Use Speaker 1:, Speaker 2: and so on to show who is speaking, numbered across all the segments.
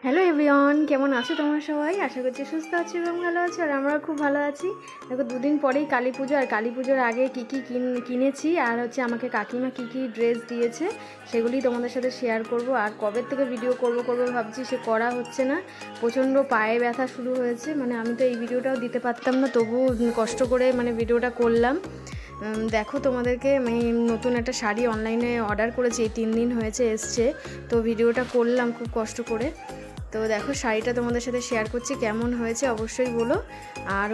Speaker 1: Hello everyone, কেমন আছো তোমরা সবাই? আশা করছি সুস্থ আছো এবং ভালো আছো। আর আমরা খুব ভালো আছি। দেখো, দুদিন পরেই কালী পুজো, আর কালী পুজোর আগে কী কী কিনেছি আর আমাকে কাকিমা কী কী ড্রেস দিয়েছে সেগুলি তোমাদের সাথে শেয়ার করব। আর কবে থেকে ভিডিও করব ভাবছি, সে করা হচ্ছে না। প্রচণ্ড পায়ে ব্যথা শুরু হয়েছে, আমি তো এই ভিডিওটাও দিতে পারতাম না, তবুও কষ্ট করে ভিডিওটা করলাম। দেখো, তোমাদেরকে আমি নতুন একটা শাড়ি অনলাইনে অর্ডার করেছি, এই 3 দিন হয়েছে এসছে, তো ভিডিওটা করলাম খুব কষ্ট করে। তো দেখো, শাড়িটা তোমাদের সাথে শেয়ার করছি, কেমন হয়েছে অবশ্যই বলো। আর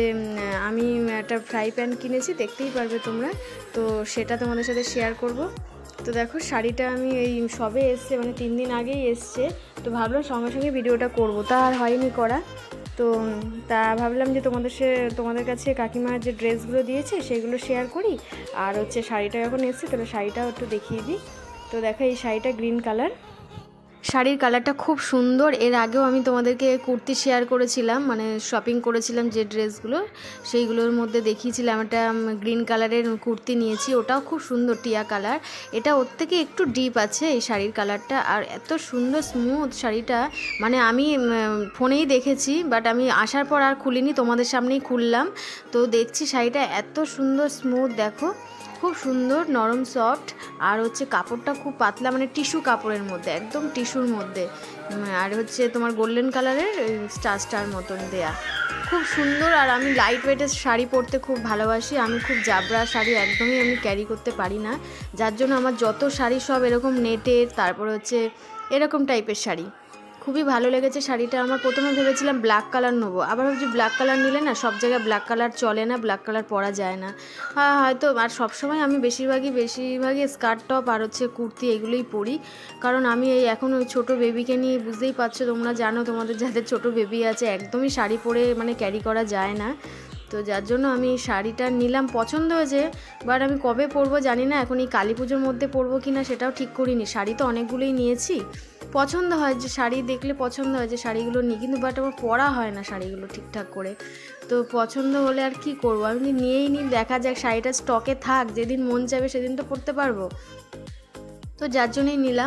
Speaker 1: আমি একটা ফ্রাই প্যান কিনেছি, দেখতেই পারবে তোমরা, তো সেটা তোমাদের সাথে শেয়ার করব। তো দেখো, শাড়িটা আমি এই সবে এসছে, 3 দিন আগেই এসছে, তো ভাবলাম সঙ্গে সঙ্গে ভিডিওটা করব, তা আর হয়নি করা। তো ভাবলাম যে তোমাদের কাছে কাকিমার যে ড্রেসগুলো দিয়েছে সেগুলো শেয়ার করি। আর শাড়িটা যখন এসছে তাহলে শাড়িটাও একটু দেখিয়ে দিই। তো দেখো, এই শাড়িটা গ্রিন কালার, শাড়ির কালারটা খুব সুন্দর। এর আগেও আমি তোমাদেরকে কুর্তি শেয়ার করেছিলাম, শপিং করেছিলাম যে ড্রেসগুলো, সেইগুলোর মধ্যে দেখিয়েছিলাম একটা গ্রিন কালারের কুর্তি নিয়েছি, ওটাও খুব সুন্দর, টিয়া কালার। এটা ওর থেকে একটু ডিপ আছে এই শাড়ির কালারটা, আর এত সুন্দর স্মুথ শাড়িটা, আমি ফোনেই দেখেছি, বাট আমি আসার পর আর খুলিনি, তোমাদের সামনেই খুললাম। তো দেখছি শাড়িটা এত সুন্দর স্মুথ, দেখো খুব সুন্দর নরম সফট। আর কাপড়টা খুব পাতলা, টিস্যু কাপড়ের মধ্যে, একদম টিস্যুর মধ্যে। আর তোমার গোল্ডেন কালারের স্টার মতন দেয়া, খুব সুন্দর। আর আমি লাইট ওয়েটের শাড়ি পরতে খুব ভালোবাসি, আমি খুব জাবরা শাড়ি একদমই আমি ক্যারি করতে পারি না, যার জন্য আমার যত শাড়ি সব এরকম নেটের, তারপর এরকম টাইপের শাড়ি। খুবই ভালো লেগেছে শাড়িটা আমার। প্রথমে ভেবেছিলাম ব্ল্যাক কালার নেবো, আবার ভাবছি ব্ল্যাক কালার নিলে না, সব জায়গায় ব্ল্যাক কালার চলে না, ব্ল্যাক কালার পরা যায় না। হয়তো আর সবসময় আমি বেশিরভাগই স্কার্ট টপ আর কুর্তি এগুলোই পরি, কারণ আমি এখন ওই ছোটো বেবিকে নিয়ে, বুঝতেই পারছো তোমরা, জানো তোমাদের যাদের ছোটো বেবি আছে, একদমই শাড়ি পরে ক্যারি করা যায় না। তো যার জন্য আমি শাড়িটা নিলাম, পছন্দ হয়েছে, বাট আমি কবে পরবো জানি না, এখন এই কালী পুজোর মধ্যে পরবো কি না সেটাও ঠিক করিনি। শাড়ি তো অনেকগুলোই নিয়েছি, পছন্দ হয় যে শাড়ি দেখলে পছন্দ হয় যে শাড়িগুলো নিই, কিন্তু বাট আমার পরা হয় না শাড়িগুলো ঠিকঠাক করে। তো পছন্দ হলে আর কি করবো, আমি নিয়েই নিই, দেখা যাক, শাড়িটা স্টকে থাক, যেদিন মন চাইবে সেদিন তো পরতে পারবো। তো যার জন্যই নিলাম।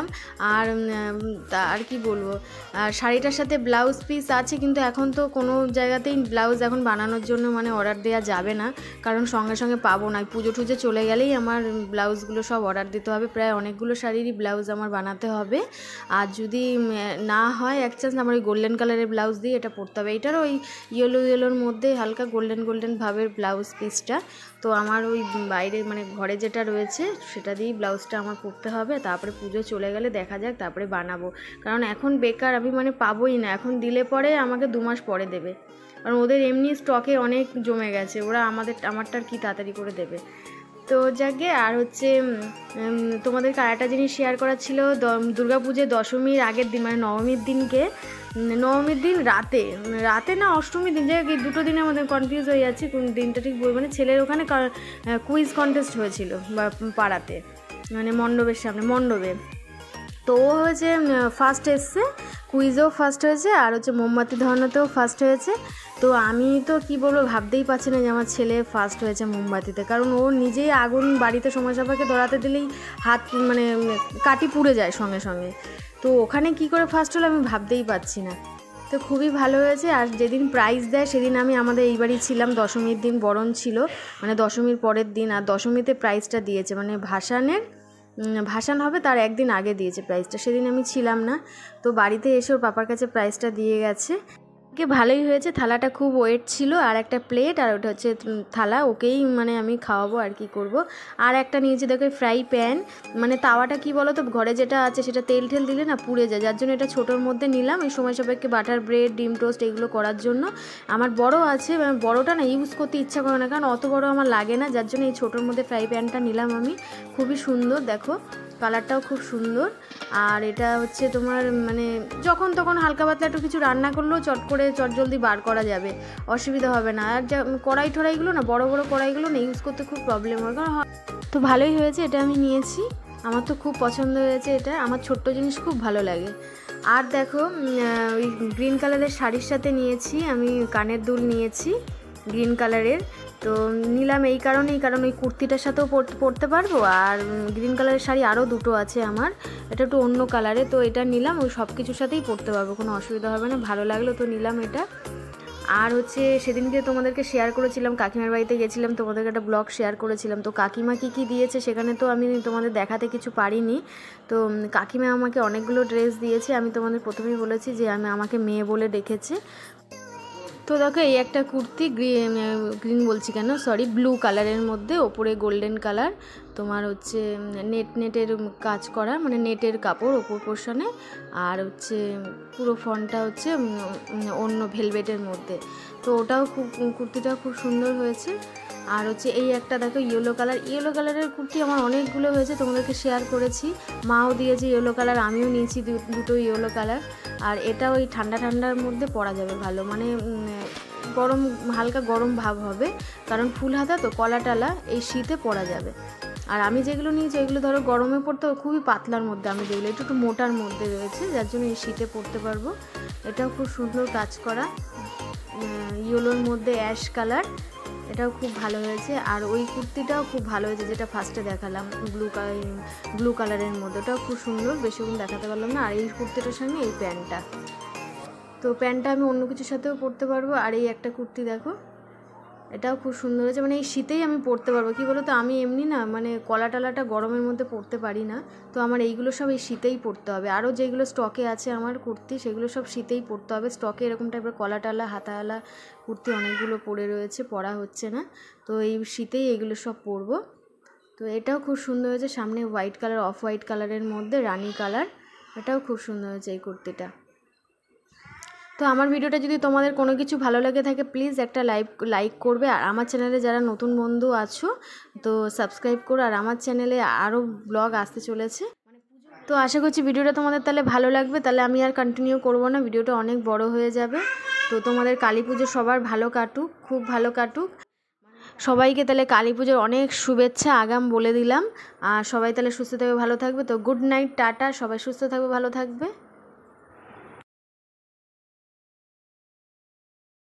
Speaker 1: আর কি বলবো, আর শাড়িটার সাথে ব্লাউজ পিস আছে, কিন্তু এখন তো কোনো জায়গাতেই ব্লাউজ এখন বানানোর জন্য অর্ডার দেওয়া যাবে না, কারণ সঙ্গে সঙ্গে পাবো না। পুজো টুজো চলে গেলেই আমার ব্লাউজগুলো সব অর্ডার দিতে হবে, প্রায় অনেকগুলো শাড়িরই ব্লাউজ আমার বানাতে হবে। আর যদি না হয় এক চান্স, আমার ওই গোল্ডেন কালারের ব্লাউজ দিয়ে এটা পরতে হবে। এটারও ওই ইয়েলোর মধ্যে হালকা গোল্ডেন ভাবের ব্লাউজ পিসটা। তো আমার ওই বাইরে ঘরে যেটা রয়েছে সেটা দিয়েই ব্লাউজটা আমার পরতে হবে। তারপরে পুজো চলে গেলে দেখা যাক, তারপরে বানাবো, কারণ এখন বেকার, আমি পাবোই না, এখন দিলে পরে আমাকে 2 মাস পরে দেবে, কারণ ওদের এমনি স্টকে অনেক জমে গেছে, ওরা আমারটার কি তাড়াতাড়ি করে দেবে। তো যাকে, আর তোমাদেরকে আরেকটা জিনিস শেয়ার করার ছিল। দুর্গা পুজোর দশমীর আগের দিন, নবমীর দিন রাতে না অষ্টমীর দিন, যে দুটো দিনের মধ্যে কনফিউজ হয়ে যাচ্ছি কোন দিনটা ঠিক ছেলের ওখানে কুইজ কন্টেস্ট হয়েছিল বা পাড়াতে, মণ্ডপের সামনে মণ্ডপে। তো ও ফার্স্ট এসছে, কুইজেও ফার্স্ট হয়েছে, আর মোমবাতি ধরানোতেও ফার্স্ট হয়েছে। তো আমি তো কি বলবো, ভাবতেই পারছি না যে আমার ছেলে ফার্স্ট হয়েছে মোমবাতিতে, কারণ ও নিজেই আগুন বাড়িতে সময় সাপেক্ষে ধরাতে দিলেই হাত কাটি পুড়ে যায় সঙ্গে সঙ্গে। তো ওখানে কি করে ফার্স্ট হলো আমি ভাবতেই পারছি না। তো খুবই ভালো হয়েছে। আর যেদিন প্রাইজ দেয় সেদিন আমি আমাদের এই বাড়ি ছিলাম, দশমীর দিন বরণ ছিল, দশমীর পরের দিন, আর দশমীতে প্রাইজটা দিয়েছে, ভাসান হবে তার একদিন আগে দিয়েছে প্রাইজটা, সেদিন আমি ছিলাম না। তো বাড়িতে এসে ওর পাপার কাছে প্রাইজটা দিয়ে গেছে। ভালোই হয়েছে, থালাটা খুব ওয়েট ছিল, আর একটা প্লেট, আর ওটা থালা, ওকেই আমি খাওয়াবো আর কি করব। আর একটা নিয়েছি, দেখো ফ্রাই প্যান, তাওয়াটা কি বলো তো, ঘরে যেটা আছে সেটা তেল দিলে না পুড়ে যায়, যার জন্য এটা ছোটোর মধ্যে নিলাম, এই সময় সাপেক্ষে বাটার ব্রেড, ডিম টোস্ট এগুলো করার জন্য। আমার বড় আছে, বড়টা না ইউজ করতে ইচ্ছা করে না, কারণ অত বড় আমার লাগে না, যার জন্য এই ছোটোর মধ্যে ফ্রাই প্যানটা নিলাম আমি। খুবই সুন্দর, দেখো কালারটাও খুব সুন্দর। আর এটা তোমার যখন তখন হালকা পাতলা একটু কিছু রান্না করলেও চট জলদি বার করা যাবে, অসুবিধা হবে না। আর যা কড়াইগুলো না, বড় কড়াইগুলো না ইউজ করতে খুব প্রবলেম হয়, কারণ তো ভালোই হয়েছে, এটা আমি নিয়েছি, আমার তো খুব পছন্দ হয়েছে এটা, আমার ছোট্ট জিনিস খুব ভালো লাগে। আর দেখো, ওই গ্রিন কালারের শাড়ির সাথে নিয়েছি আমি কানের দুল নিয়েছি গ্রিন কালারের। তো তো নিলাম এই কারণেই, কারণ ওই কুর্তিটার সাথেও পরতে পারবো, আর গ্রিন কালারের শাড়ি আরও দুটো আছে আমার, এটা একটু অন্য কালারে, তো এটা নিলাম, ওই সব কিছুর সাথেই পরতে পারবো, কোনো অসুবিধা হবে না, ভালো লাগলো তো নিলাম এটা। আর হচ্ছে সেদিনকে তোমাদেরকে শেয়ার করেছিলাম, কাকিমার বাড়িতে গেছিলাম, তোমাদেরকে একটা ব্লগ শেয়ার করেছিলাম, তো কাকিমা কী দিয়েছে সেখানে তো আমি তোমাদের দেখাতে কিছু পারিনি। তো কাকিমা আমাকে অনেকগুলো ড্রেস দিয়েছে, আমি তোমাদের প্রথমেই বলেছি যে আমাকে মেয়ে বলে ডেকেছে। তো দেখো এই একটা কুর্তি গ্রিন বলছি কেন, সরি, ব্লু কালারের মধ্যে, ওপরে গোল্ডেন কালার, তোমার হচ্ছে নেটের কাজ করা, মানে নেটের কাপড় ওপর পোর্শনে, আর হচ্ছে পুরো ফন্টটা হচ্ছে অন্য ভেলভেটের মধ্যে। তো ওটাও কুর্তিটাও খুব সুন্দর হয়েছে। আর হচ্ছে এই একটা দেখো ইয়েলো কালারের কুর্তি আমার অনেকগুলো হয়েছে, তোমাদেরকে শেয়ার করেছি, মাও দিয়েছে ইয়েলো কালার, আমিও নিয়েছি দুটো ইয়েলো কালার। আর এটা ওই ঠান্ডার মধ্যে পরা যাবে ভালো, মানে গরম, হালকা গরম ভাব হবে, কারণ ফুল হাতা তো, কলা টালা, এই শীতে পরা যাবে। আর আমি যেগুলো নিয়েছি ওইগুলো ধরো গরমে পরতে খুবই পাতলার মধ্যে, আমি যেগুলো একটু মোটার মধ্যে রয়েছে, যার জন্য এই শীতে পরতে পারবো। এটাও খুব সুন্দর কাজ করা, ইয়েলোর মধ্যে অ্যাশ কালার, এটাও খুব ভালো হয়েছে। আর ওই কুর্তিটাও খুব ভালো হয়েছে যেটা ফার্স্টে দেখালাম, ব্লু কালারের মধ্যে, ওটাও খুব সুন্দর, বেশিক্ষণ দেখাতে পারলাম না। আর এই কুর্তিটার সঙ্গে এই প্যান্টটা, তো প্যান্টটা আমি অন্য কিছুর সাথেও পরতে পারবো। আর এই একটা কুর্তি দেখো, এটাও খুব সুন্দর হয়েছে, মানে এই শীতেই আমি পরতে পারবো। কি বলো তো, আমি এমনি না মানে কলা টালাটা গরমের মধ্যে পরতে পারি না, তো আমার এইগুলো সব এই শীতেই পরতে হবে। আরও যেগুলো স্টকে আছে আমার কুর্তি, সেগুলো সব শীতেই পরতে হবে। স্টকে এরকম টাইপের কলা টালা হাতাওয়ালা কুর্তি অনেকগুলো পরে রয়েছে, পরা হচ্ছে না, তো এই শীতেই এগুলো সব পরবো। তো এটাও খুব সুন্দর হয়েছে, সামনে হোয়াইট কালার, অফ হোয়াইট কালারের মধ্যে রানি কালার, এটাও খুব সুন্দর হয়েছে এই কুর্তিটা। তো আমার ভিডিওটা যদি তোমাদের কোনো কিছু ভালো লাগে থাকে, প্লিজ একটা লাইক করবে। আর আমার চ্যানেলে যারা নতুন বন্ধু আছো তো সাবস্ক্রাইব করো। আর আমার চ্যানেলে আরও ব্লগ আসতে চলেছে, তো আশা করছি ভিডিওটা তোমাদের তাহলে ভালো লাগবে। তাহলে আমি আর কন্টিনিউ করব না, ভিডিওটা অনেক বড় হয়ে যাবে। তো তোমাদের কালী পুজো সবার ভালো কাটুক, খুব ভালো কাটুক। সবাইকে তাহলে কালী পুজোর অনেক শুভেচ্ছা আগাম বলে দিলাম। আর সবাই তাহলে সুস্থ থাকবে, ভালো থাকবে। তো গুড নাইট, টাটা, সবাই সুস্থ থাকবে, ভালো থাকবে।